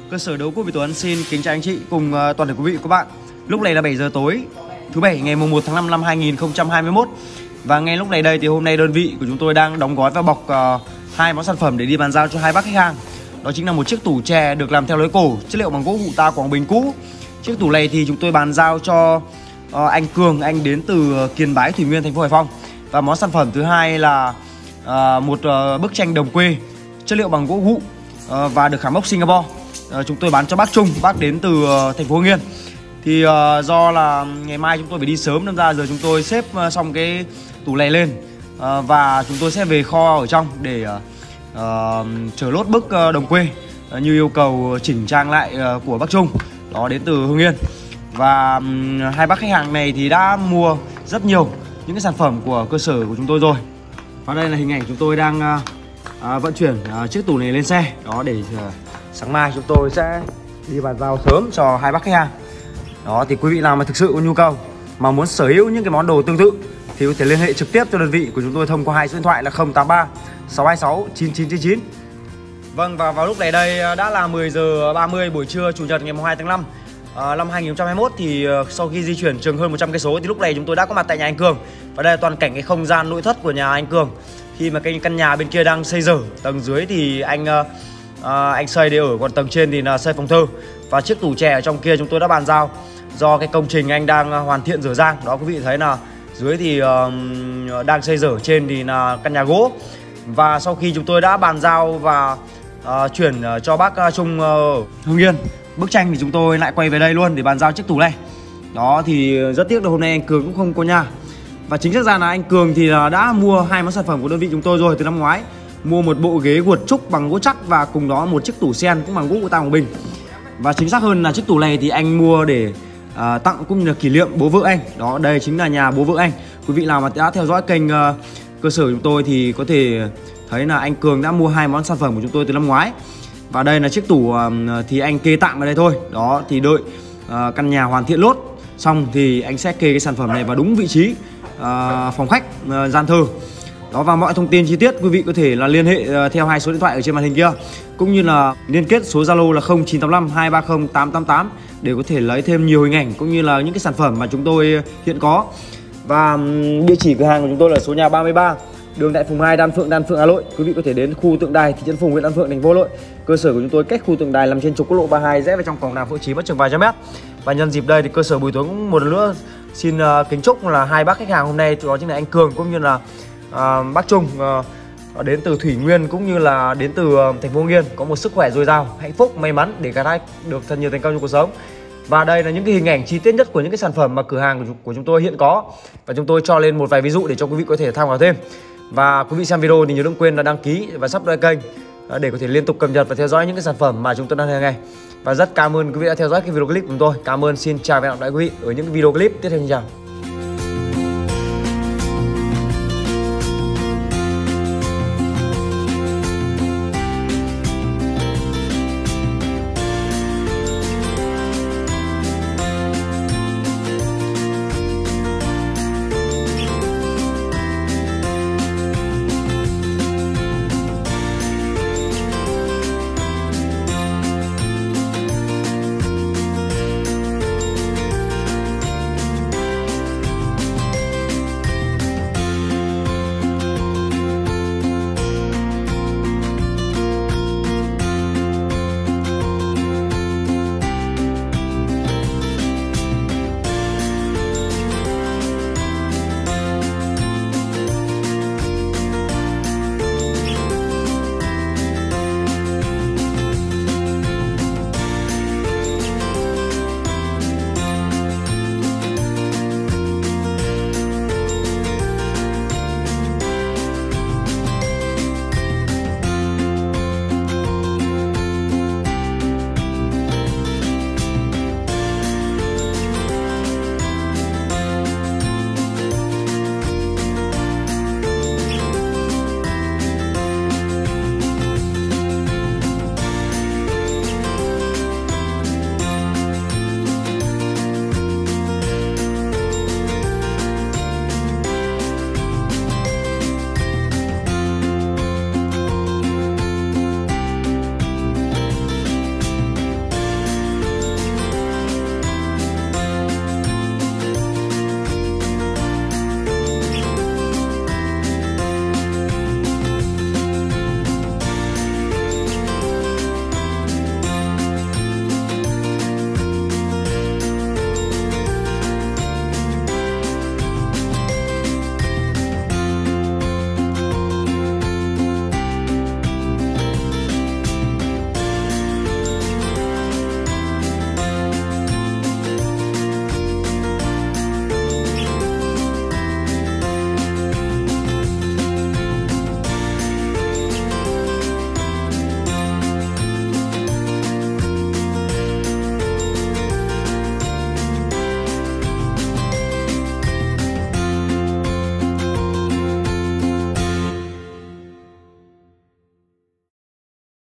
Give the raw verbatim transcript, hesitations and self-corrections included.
Cơ sở đấu cua Việt Tuấn xin kính chào anh chị cùng uh, toàn thể quý vị và các bạn. Lúc này là bảy giờ tối thứ bảy ngày mùng một tháng năm năm hai nghìn không trăm hai mươi mốt. Và ngay lúc này đây thì hôm nay đơn vị của chúng tôi đang đóng gói và bọc uh, hai món sản phẩm để đi bàn giao cho hai bác khách hàng. Đó chính là một chiếc tủ chè được làm theo lối cổ, chất liệu bằng gỗ hụ ta Quảng Bình cũ. Chiếc tủ này thì chúng tôi bàn giao cho uh, anh Cường, anh đến từ Kiên Bái, Thủy Nguyên, thành phố Hải Phòng. Và món sản phẩm thứ hai là uh, một uh, bức tranh đồng quê, chất liệu bằng gỗ hụ uh, và được khảm mốc Singapore. Uh, chúng tôi bán cho bác Trung, bác đến từ uh, thành phố Hưng Yên. Thì uh, do là ngày mai chúng tôi phải đi sớm nên ra giờ chúng tôi xếp uh, xong cái tủ này lên uh, và chúng tôi sẽ về kho ở trong để uh, uh, chở lốt bức uh, đồng quê uh, như yêu cầu chỉnh trang lại uh, của bác Trung đó, đến từ Hưng Yên. Và um, hai bác khách hàng này thì đã mua rất nhiều những cái sản phẩm của cơ sở của chúng tôi rồi. Và đây là hình ảnh chúng tôi đang uh, uh, vận chuyển uh, chiếc tủ này lên xe đó, để uh, sáng mai chúng tôi sẽ đi bàn giao sớm cho hai bác khách hàng. Đó thì quý vị nào mà thực sự có nhu cầu mà muốn sở hữu những cái món đồ tương tự thì có thể liên hệ trực tiếp cho đơn vị của chúng tôi thông qua hai số điện thoại là không tám ba sáu hai sáu chín chín chín chín. Vâng, và vào lúc này đây đã là mười giờ ba mươi buổi trưa chủ nhật ngày hai tháng năm à, năm hai nghìn không trăm hai mươi mốt. Thì uh, sau khi di chuyển chừng hơn một trăm cây số thì lúc này chúng tôi đã có mặt tại nhà anh Cường. Và đây là toàn cảnh cái không gian nội thất của nhà anh Cường. Khi mà cái căn nhà bên kia đang xây dở, tầng dưới thì anh uh, uh, anh xây để ở, còn tầng trên thì là xây phòng thờ. Và chiếc tủ chè ở trong kia chúng tôi đã bàn giao do cái công trình anh đang hoàn thiện dở dang. Đó, quý vị thấy là dưới thì uh, đang xây dở, trên thì là căn nhà gỗ. Và sau khi chúng tôi đã bàn giao và uh, chuyển uh, cho bác uh, Trung uh, Hưng Yên bức tranh thì chúng tôi lại quay về đây luôn để bàn giao chiếc tủ này. Đó thì rất tiếc là hôm nay anh Cường cũng không có nhà. Và chính xác ra là anh Cường thì uh, đã mua hai món sản phẩm của đơn vị chúng tôi rồi từ năm ngoái. Mua một bộ ghế guột trúc bằng gỗ chắc và cùng đó một chiếc tủ sen cũng bằng gỗ của ta Quảng Bình. Và chính xác hơn là chiếc tủ này thì anh mua để à, tặng cũng như là kỷ niệm bố vợ anh. Đó, đây chính là nhà bố vợ anh. Quý vị nào mà đã theo dõi kênh uh, cơ sở chúng tôi thì có thể thấy là anh Cường đã mua hai món sản phẩm của chúng tôi từ năm ngoái. Và đây là chiếc tủ uh, thì anh kê tạm ở đây thôi. Đó thì đợi uh, căn nhà hoàn thiện lốt xong thì anh sẽ kê cái sản phẩm này vào đúng vị trí uh, phòng khách, uh, gian thờ. Đó, và mọi thông tin chi tiết quý vị có thể là liên hệ uh, theo hai số điện thoại ở trên màn hình kia, cũng như là liên kết số Zalo là không chín tám năm hai ba không tám tám tám để có thể lấy thêm nhiều hình ảnh cũng như là những cái sản phẩm mà chúng tôi hiện có. Và um, địa chỉ cửa hàng của chúng tôi là số nhà ba mươi ba, đường Đại Phùng hai, Đan Phượng, Đan Phượng, Hà Nội. Quý vị có thể đến khu Tượng Đài, thị trấn Phùng, huyện Đan Phượng, thành phố Hà Nội. Cơ sở của chúng tôi cách khu Tượng Đài nằm trên trục quốc lộ ba mươi hai, rẽ vào trong cổng Đàm Phượng Chí mất chừng vài trăm mét. Và nhân dịp đây thì cơ sở Bùi Tuấn cũng một lần nữa xin uh, kính chúc là hai bác khách hàng hôm nay, đó chính là anh Cường cũng như là uh, bác Trung uh, đến từ Thủy Nguyên cũng như là đến từ uh, thành phố Hưng Yên có một sức khỏe dồi dào, hạnh phúc, may mắn để cả hai được thật nhiều thành công trong cuộc sống. Và đây là những cái hình ảnh chi tiết nhất của những cái sản phẩm mà cửa hàng của, của chúng tôi hiện có, và chúng tôi cho lên một vài ví dụ để cho quý vị có thể tham khảo thêm. Và quý vị xem video thì nhớ đừng quên là đăng ký và subscribe kênh để có thể liên tục cập nhật và theo dõi những cái sản phẩm mà chúng tôi đang hàng ngày. Và rất cảm ơn quý vị đã theo dõi cái video clip của chúng tôi. Cảm ơn, xin chào và hẹn gặp lại quý vị ở những video clip tiếp theo. Xin chào.